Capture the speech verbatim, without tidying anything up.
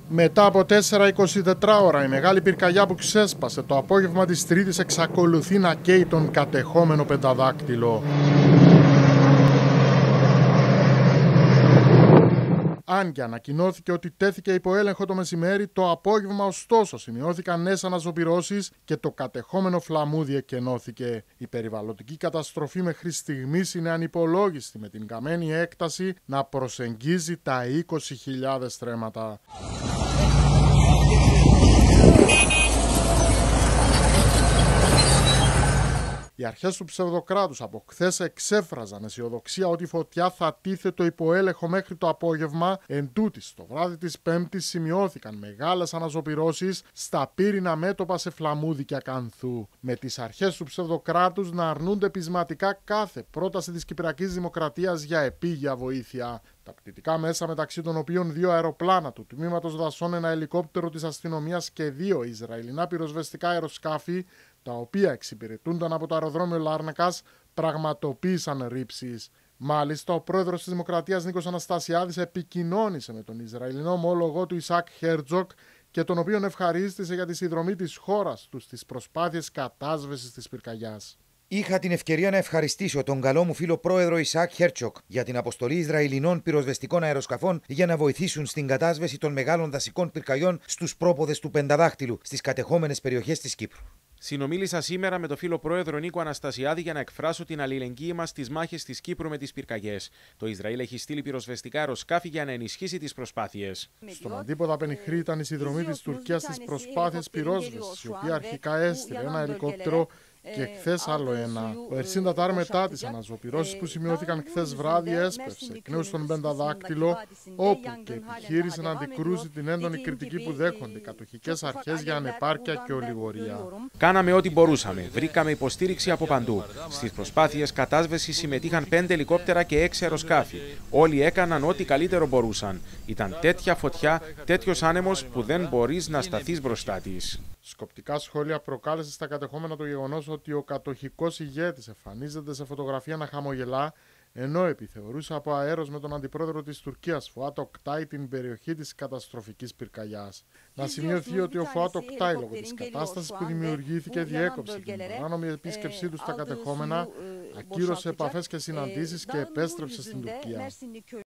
Μετά από τέσσερα εικοσιτετρά ώρα, η μεγάλη πυρκαγιά που ξέσπασε το απόγευμα της Τρίτης εξακολουθεί να καίει τον κατεχόμενο πενταδάκτυλο. Αν και ανακοινώθηκε ότι τέθηκε υπό έλεγχο το μεσημέρι, το απόγευμα ωστόσο σημειώθηκαν νέες αναζωπυρώσεις και το κατεχόμενο φλαμούδι εκκενώθηκε. Η περιβαλλοντική καταστροφή μέχρι στιγμής είναι ανυπολόγιστη, με την καμένη έκταση να προσεγγίζει τα είκοσι χιλιάδες στρέμματα. Οι αρχές του ψευδοκράτους από χθες εξέφραζαν αισιοδοξία ότι η φωτιά θα τίθετο υπό έλεγχο μέχρι το απόγευμα. Εν τούτης, το βράδυ της Πέμπτης σημειώθηκαν μεγάλες αναζωπυρώσεις στα πύρινα μέτωπα σε Φλαμούδη και Ακανθού, με τις αρχές του ψευδοκράτους να αρνούνται πεισματικά κάθε πρόταση της Κυπριακής Δημοκρατίας για επίγεια βοήθεια. Τα πτυτικά μέσα, μεταξύ των οποίων δύο αεροπλάνα του Τμήματος Δασών, ένα ελικόπτερο της αστυνομίας και δύο Ισραηλινά πυροσβεστικά αεροσκάφη, τα οποία εξυπηρετούνταν από το αεροδρόμιο Λάρνακας, πραγματοποίησαν ρήψεις. Μάλιστα, ο πρόεδρος της Δημοκρατίας Νίκος Αναστασιάδης επικοινώνησε με τον Ισραηλινό ομόλογό του Ισακ Χέρτζοκ και τον οποίον ευχαρίστησε για τη συνδρομή της χώρας του στις προσπάθειες κατάσβεσης της πυρκαγιάς. Είχα την ευκαιρία να ευχαριστήσω τον καλό μου φίλο πρόεδρο Ισακ Χέρτζοκ για την αποστολή Ισραηλινών πυροσβεστικών αεροσκαφών για να βοηθήσουν στην κατάσβεση των μεγάλων δασικών πυρκαγιών στους πρόποδες του Πενταδάχτυλου στις κατεχόμενες περιοχές της Κύπρου. Συνομίλησα σήμερα με τον φίλο πρόεδρο Νίκο Αναστασιάδη για να εκφράσω την αλληλεγγύη μας στις μάχες της Κύπρου με τις πυρκαγιές. Το Ισραήλ έχει στείλει πυροσβεστικά αεροσκάφη για να ενισχύσει τις προσπάθειες. Στον αντίποδα πενιχρή ήταν η συνδρομή της Τουρκίας στις προσπάθειες πυρόσβεσης, η οποία αρχικά έστειλε ένα ελικόπτερο και χθες άλλο ένα. Ο Ερσίν Τατάρ, μετά τις αναζωπυρώσεις που σημειώθηκαν χθες βράδυ, έσπευσε εκ νέου στον Πενταδάκτυλο, όπου και επιχείρησε να αντικρούσει την έντονη κριτική που δέχονται οι κατοχικές αρχές για ανεπάρκεια και ολιγορία. Κάναμε ό,τι μπορούσαμε. Βρήκαμε υποστήριξη από παντού. Στις προσπάθειες κατάσβεσης συμμετείχαν πέντε ελικόπτερα και έξι αεροσκάφη. Όλοι έκαναν ό,τι καλύτερο μπορούσαν. Ήταν τέτοια φωτιά, τέτοιος άνεμος που δεν μπορείς να σταθείς μπροστά της. Σκοπτικά σχόλια προκάλεσε στα κατεχόμενα το γεγονός ότι ο κατοχικός ηγέτης εμφανίζεται σε φωτογραφία να χαμογελά, ενώ επιθεωρούσε από αέρος με τον αντιπρόεδρο της Τουρκίας, Φουάτ Οκτάι, την περιοχή της καταστροφικής πυρκαγιάς. Να σημειωθεί ότι ο Φουάτ Οκτάι, λόγω της κατάστασης που δημιουργήθηκε, διέκοψε την παράνομη επίσκεψή του στα κατεχόμενα, ακύρωσε επαφές και συναντήσεις και επέστρεψε στην Τουρκία.